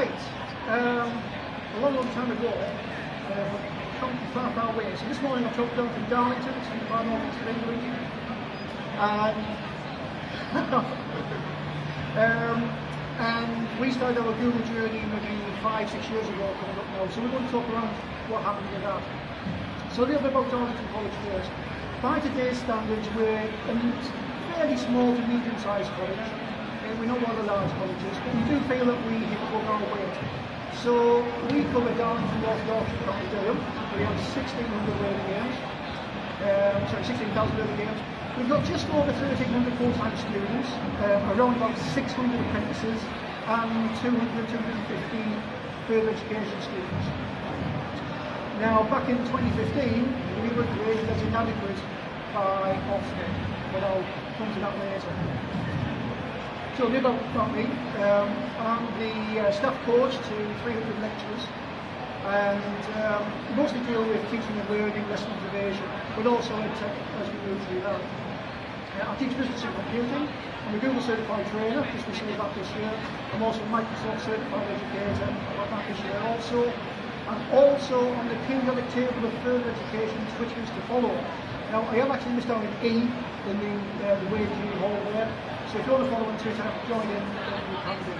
Right, a long, long time ago, come from far, far away. So this morning I took down from Darlington, it's in the far north east of England, and we started our Google journey maybe 5-6 years ago coming up now. So we're going to talk around what happened with that. So a little bit about Darlington College first. By today's standards, we're a fairly small to medium-sized college. We're not one of the large colleges, but we do feel that we hit above our weight. So we cover Darlington, North Yorkshire, County Durham. We have 1,600 early games. 16,000 early games. We've got just over 1,300 full-time students, around about 600 apprentices, and 250 further education students. Now, back in 2015, we were graded as inadequate by Ofsted, but I'll come to that later. So a bit about me. I'm the staff coach to 300 lecturers, and mostly deal with teaching and learning, lesson observation, but also in tech as we move through that. I teach business and computing. I'm a Google certified trainer, just received that this year. I'm also a Microsoft certified educator, I got that this year also. I'm also on the periodic table of further education which is to follow. Now I have actually missed out an E in the wage you hold there. So if you want to follow on Twitter, join in, you can do.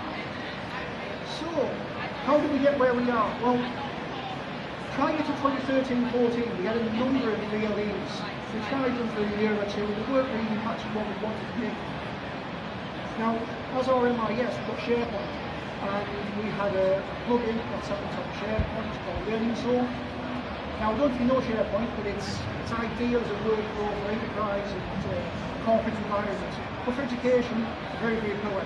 So, how did we get where we are? Well, prior to 2013-14, we had a number of VLEs. We tried them for a year or two, and they weren't really matching what we wanted to do. Now, as our MIS, we've got SharePoint, and we had a plugin that sat on top of SharePoint called Learning Zone. Now, I don't know if you know SharePoint, but it's ideal as a workflow for enterprise and corporate environments. But for education, very, very poor.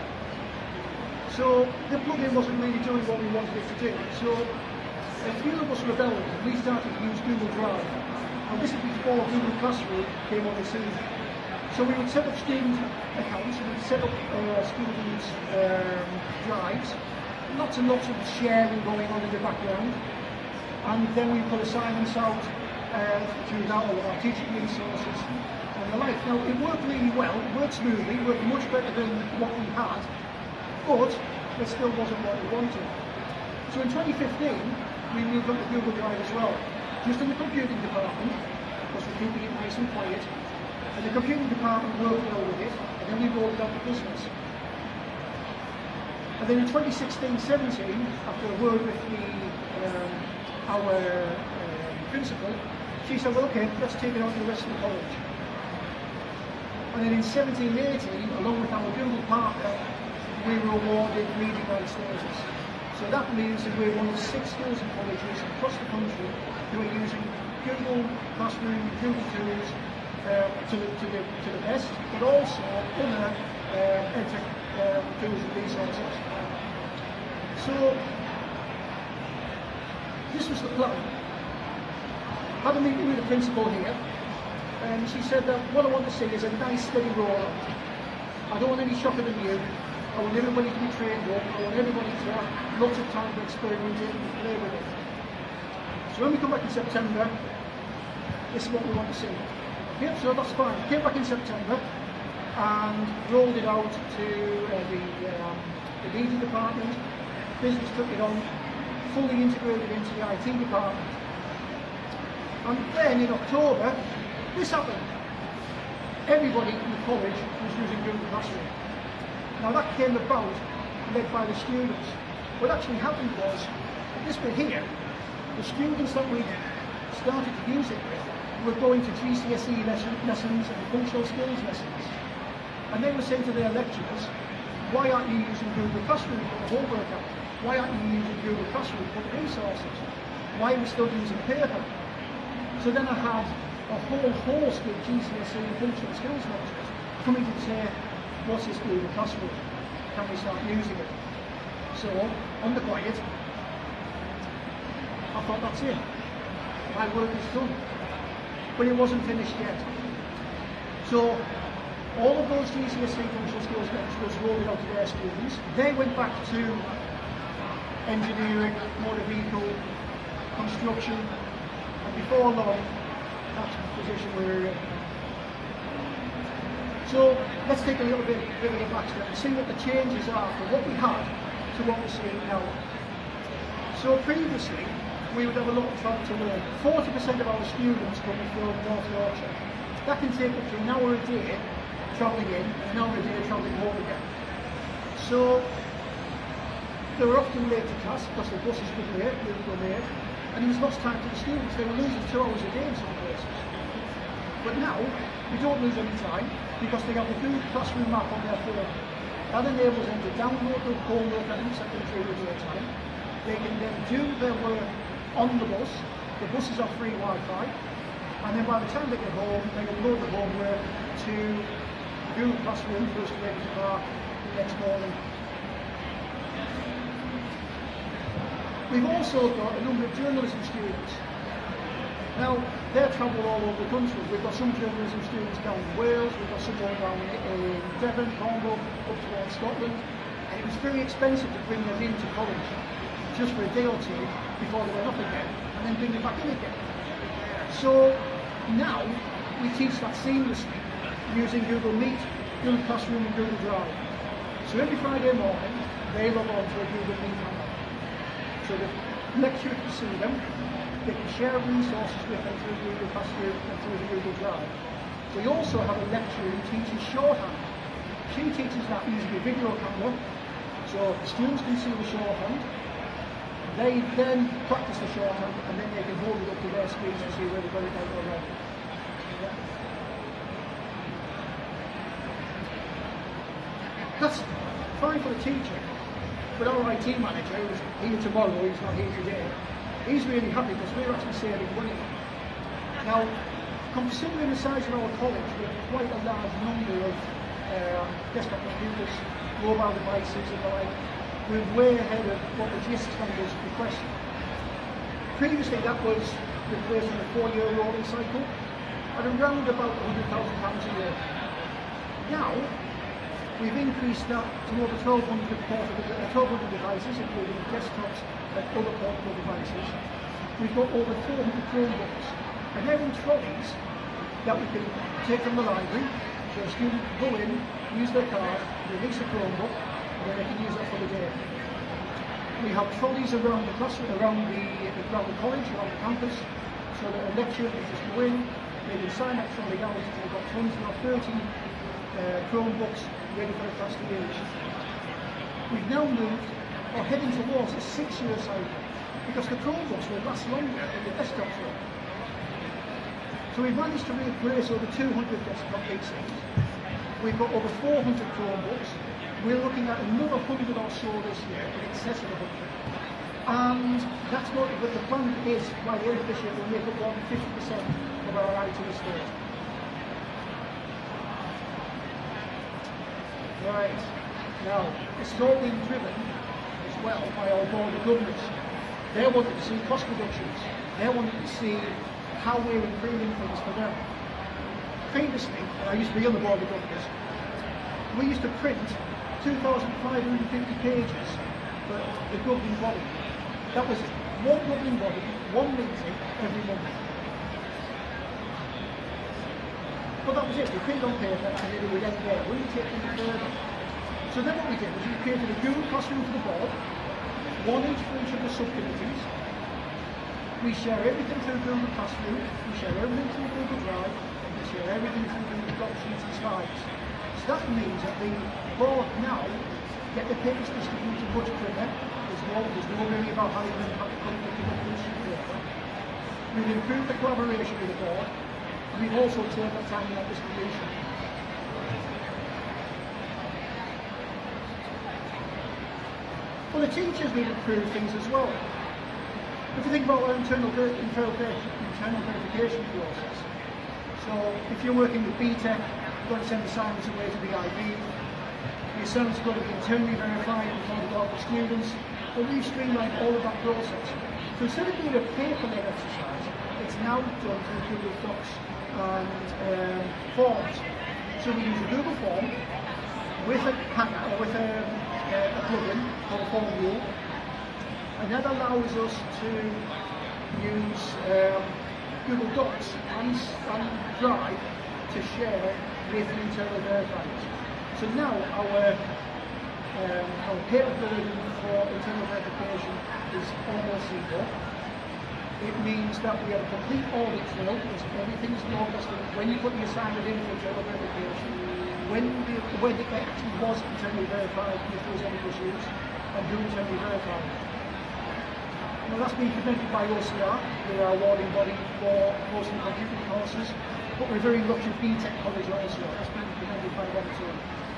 So the plugin wasn't really doing what we wanted it to do. So a few of us rebelled and we started to use Google Drive. And this is before Google Classroom came on the scene. So we would set up student accounts, we would set up student drives, lots and lots of sharing going on in the background. And then we put assignments out through that, all of our teaching resources and the like. Now, it worked really well, it worked smoothly, it worked much better than what we had, but it still wasn't what we wanted. So in 2015, we moved on to Google Drive as well, just in the computing department, because we're keeping it nice and quiet, and the computing department worked well with it, and then we rolled it out to business. And then in 2016-17, after a word with our principal, she said, well, okay, let's take it on to the rest of the college. And then in 17-18, along with our Google partner, we were awarded reading rights status. So that means that we're one of 6 schools and colleges across the country who are using Google Classroom, Google Tools to the best, but also other EdTech tools and resources. So this was the plan. Had a meeting with the principal here, and she said that what I want to see is a nice steady rollout. I don't want any shock of the new. I want everybody to be trained up. I want everybody to have lots of time to experiment it and play with it. So when we come back in September, this is what we want to see. Yep, so that's fine. Came back in September and rolled it out to the media department. Business took it on, fully integrated into the IT department. And then in October, this happened. Everybody in the college was using Google Classroom. Now that came about led by the students. What actually happened was, this bit here, the students that we started to use it with were going to GCSE lessons and functional skills lessons. And they were saying to their lecturers, why aren't you using Google Classroom for the homework out? Why aren't you using Google Classroom for the resources? Why are we still using paper? So then I had a whole host of GCSE and functional skills lecturers coming to say, what's this Google Classroom? Can we start using it? So, on the quiet, I thought that's it. My work is done. But it wasn't finished yet. So, all of those GCSE functional skills lecturers rolled it out to their students. They went back to engineering, motor vehicle, construction, and before long, that's the position we're in. So let's take a little bit of a backstep and see what the changes are from what we had to to what we're seeing now. So previously, we would have a lot of travel to learn. 40% of our students coming from North Yorkshire. That can take up to an hour a day travelling in, and an hour a day travelling home again. So they were often late to class because the buses were late, they would go late, and it was lost time to the students. They were losing 2 hours a day in some places. But now, we don't lose any time because they have the Google Classroom map on their phone. That enables them to download the homework that looks like they're doing their time. They can then do their work on the bus. The buses are free Wi-Fi, and then by the time they get home, they can load the homework to Google Classroom for us to be able to mark the next morning. We've also got a number of journalism students. Now, they're travel all over the country. We've got some journalism students down in Wales, we've got some more down in Devon, Cornwall, up towards Scotland, and it was very expensive to bring them into college just for a day or two before they went off again, and then bring them back in again. So now we teach that seamlessly using Google Meet, Google Classroom and Google Drive. So every Friday morning they log on to a Google Meet panel. So the lecturer can see them, they can share resources with them through Google Classroom and through the Google Drive. We also have a lecturer who teaches shorthand. She teaches that using a video camera, so students can see the shorthand. They then practice the shorthand and then they can hold it up to their screens to see where they've got it right or wrong. That's fine for the teacher, but our IT manager, who's here tomorrow, he's not here today, he's really happy because we're actually saving money. Now, considering the size of our college, we have quite a large number of desktop computers, mobile devices and the like. We're way ahead of what the GIST standards request. Previously that was replacing a 4-year rolling cycle at around about £100,000 a year. Now, we've increased that to over 1,200 devices, including desktops and other portable devices. We've got over 400 Chromebooks, and they're in trolleys that we can take from the library, so a student can go in, use their card, release a Chromebook, and then they can use that for the day. We have trolleys around the classroom, around the college, around the campus, so that a lecturer can just go in, they can sign that trolley out, so we've got 20 or 30 Chromebooks ready for the class to use. We've now moved, or heading towards a 6-year cycle, because the Chromebooks will last longer than the desktops will. So we've managed to replace over 200 desktop PCs. We've got over 400 Chromebooks. We're looking at another 100 or so this year, in excess of 100. And that's what the plan is, by the end of this year, we'll make up more than 50% of our IT estate. Right, now, this is all being driven as well by our board of governors. They wanted to see cost reductions. They wanted to see how we're improving things for them. Previously, I used to be on the board of governors, we used to print 2,550 pages for the governing body. That was one governing body, one meeting every month. But that was it, we put it on paper and then it would end there. We didn't take it any further. So then what we did was we created a Google Classroom for the board, one each for each of the subcommittees. We share everything through Google Classroom, we share everything through Google Drive, and we share everything through Google Documents and Slides. So that means that the board now get the papers distributed much quicker. There's no worry about having them have to conflict with the paper. We've improved the collaboration with the board, and we've also turned that time in that distribution. For the teachers, we've improved things as well. If you think about our internal verification process, so if you're working with BTEC, you've got to send assignments away to the IB, the assignments have got to be internally verified before they go out to students, but we've streamlined all of that process. So instead of doing a paper-led exercise, it's now done through Google Docs and forms. So we use a Google form with a plugin called Form View, and that allows us to use Google Docs and Drive to share with the internal verifiers. So now our our paper burden for internal verification is almost zero. It means that we have a complete audit trail, because everything's noticed when you put the assignment in for internal verification, when it actually was internally verified, if there was any issues, and who internally verified. Now that's been presented by OCR, we're our awarding body for most of the computing courses, but we're very lucky BTEC College also, that's been presented by them too.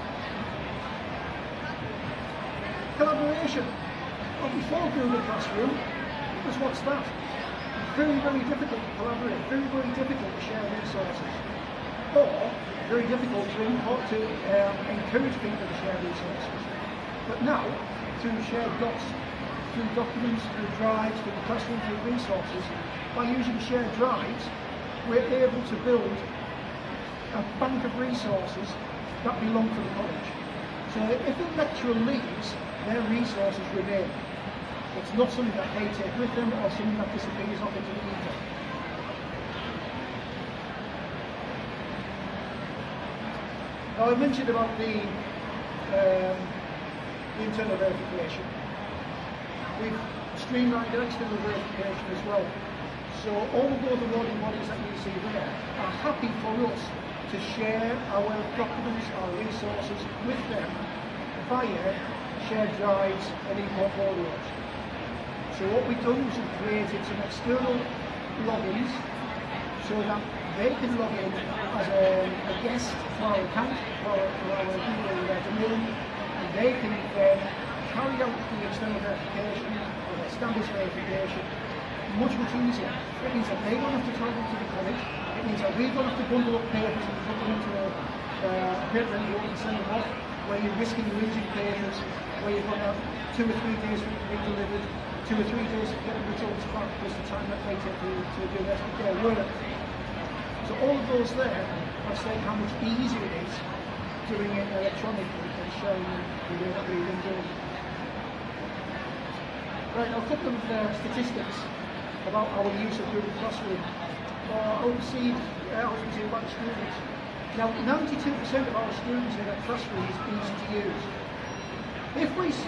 Collaboration. Well, before Google Classroom, because what's that? Very, very difficult to collaborate, very, very difficult to share resources, or very difficult to encourage people to share resources. But now, through shared docs, through documents, through drives, through the classroom, through resources, by using shared drives, we're able to build a bank of resources that belong to the college. So if a lecturer leaves, their resources remain. It's not something that they take with them or something that disappears off into the ether. Now I mentioned about the internal verification. We've streamlined our external verification as well. So all of those awarding bodies that you see there are happy for us to share our documents, our resources with them via shared drives and e-portfolios. So what we've done is we've created some external logins so that they can log in as a guest to our account, to our Google domain, and they can then carry out the external verification or the standards verification much easier. It means that they don't have to travel to the college, it means that we don't have to bundle up papers and put them into a paper envelope and send them off, where you're risking losing papers, where you're going to have 2 or 3 days for it to be delivered, 2 or 3 days to get the results back, plus the time that they take to do the rest of their work. So all of those there have said how much easier it is doing it electronically and showing the way that we've been doing it. Right, a couple of statistics about our use of Google Classroom, or our perceived about students. Now, 92% of our students say that Classroom is easy to use. If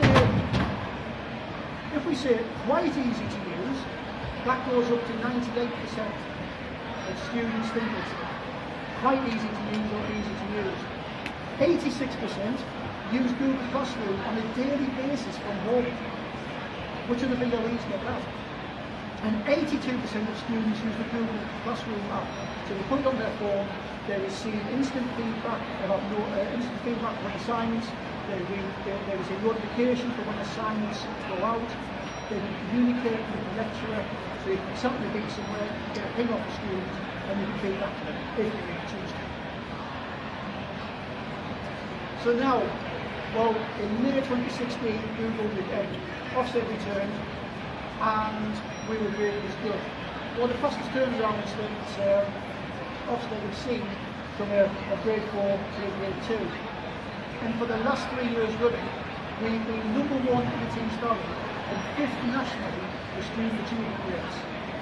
we say quite easy to use, that goes up to 98% of students think it's quite easy to use or easy to use. 86% use Google Classroom on a daily basis from home, which are the VLEs get that. And 82% of students use the Google Classroom app. So they put it on their phone, they receive instant feedback when assignments, they receive notification for when assignments go out, they can communicate with the lecturer, so you can something be somewhere, get a ping off the student, and you can feedback to them if you really choose to. So now, well, in May 2016, Google offset returned, and we were really as good. Well, the fastest turnaround that Ofsted we've seen from a grade 4 to a grade 2. And for the last 3 years running, we've been #1 in the Tees Valley and 5th nationally for student achievement rates.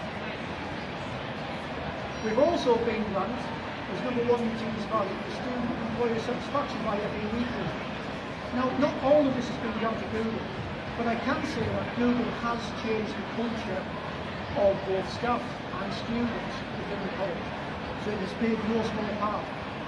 We've also been ranked as #1 in the Tees Valley for student employer satisfaction by FE Weekly. Now, not all of this has been down to Google, but I can say that Google has changed the culture of both staff and students within the college. So it has played no small part.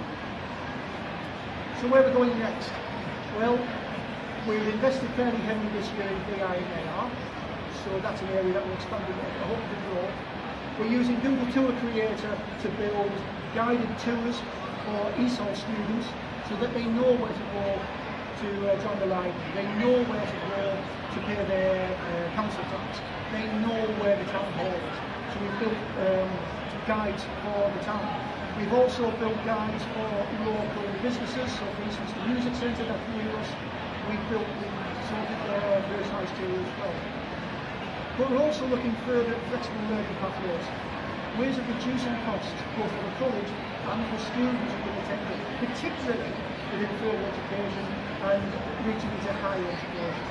So where are we going next? Well, we've invested fairly heavily this year in VI and AR, so that's an area that we're expanding and hope to grow. We're using Google Tour Creator to build guided tours for ESOL students so that they know where to go to join the line, they know where to go to pay their council tax, they know where the town hall is. So we've built guides for the town. We've also built guides for local businesses, so for instance the music centre that's near us, we've built sorted personalised tours as well. But we're also looking further at flexible learning pathways, ways of reducing costs both for the college and for students who can attend it, particularly within further education and reaching into higher education.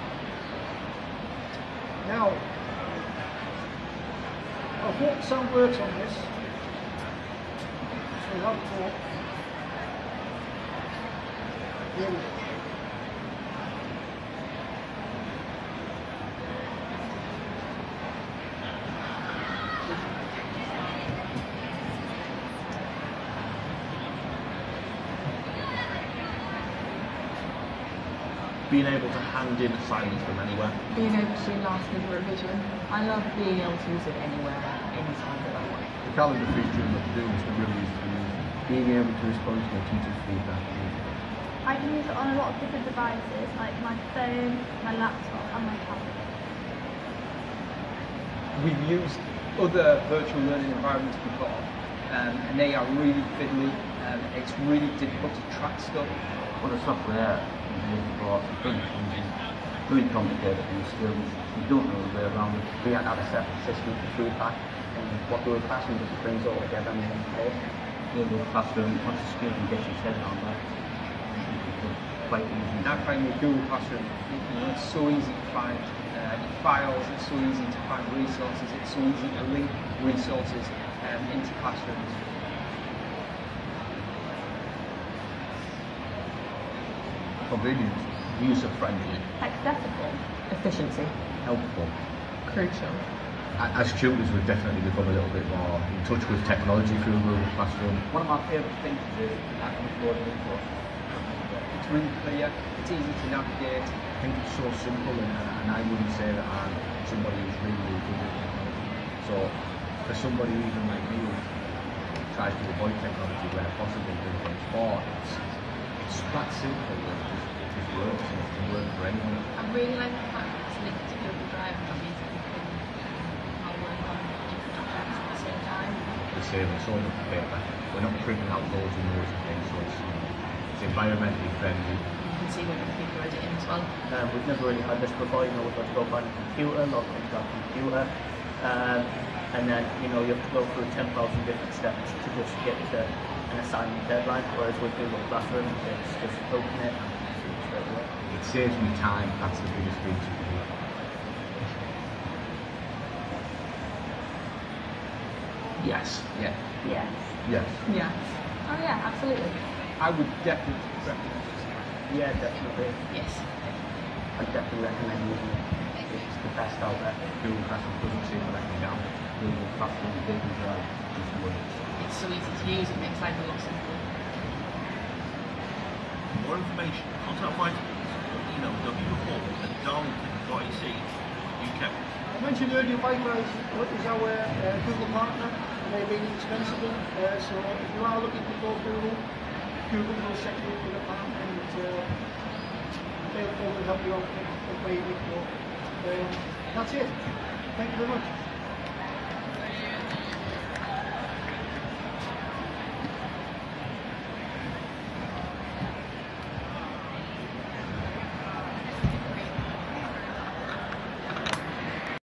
Now, I hope sound works on this. So we'll have a talk. Here we go. being able to hand in assignments from anywhere. Being able to do last minute revision. I love being able to use it anywhere, anytime that I want. The calendar feature that they're doing is really easy to use. Being able to respond to your teacher's feedback. I can use it on a lot of different devices, like my phone, my laptop, and my tablet. We've used other virtual learning environments before, and they are really fiddly. It's really difficult to track stuff. Well, the software is used for very complicated and skills. You don't know the way around it. We had to have a separate system for feedback, and what the classroom just brings all together in one place. Yeah, the classroom, once the student gets his head around that, it's quite easy. I find with Google Classroom, it's so easy to find files, it's so easy to find resources, it's so easy to link resources into classrooms. Convenience, user-friendly, Accessible. Efficiency. helpful. Crucial. As tutors, we've definitely become a little bit more in touch with technology through Google Classroom. One of my favourite things to do is that uploading info. It's really clear, it's easy to navigate. I think it's so simple, and I wouldn't say that I'm somebody who's really good at technology. So, for somebody even like me who tries to avoid technology where possible in sport, it's that simple that it just works, and it can work for anyone. I really like the fact that it's linked to Google Drive, and that means that we can all work on different projects at the same time. We're saving so much paper. We're not printing out loads and loads of things, so it's environmentally friendly. You can see what other people are editing as well. We've never really had this before. You know, we've got to go find a computer, log into our computer, and then you have to go through 10,000 different steps to just get to an assignment deadline. Whereas with Google Classroom, it's just open it and see it straight away. It saves me time. That's the biggest feature for me. Yes. Yeah. Yes. Yes. Yeah. Oh yeah, absolutely. I would definitely recommend it. Yeah, definitely. Yes. I definitely recommend using it. It's the best out there. Google Classroom doesn't seem to let me down. Google Classroom, Google Drive, just works. It's so easy to use, it makes life a lot simpler. For more information, contact my email whall@darlington.ac.uk. I mentioned earlier, Whitewise is our Google partner, and they're being indispensable. So if you are looking to go Google, Google will set you up with a partner, and they will help you out with where you need to go. That's it. Thank you very much.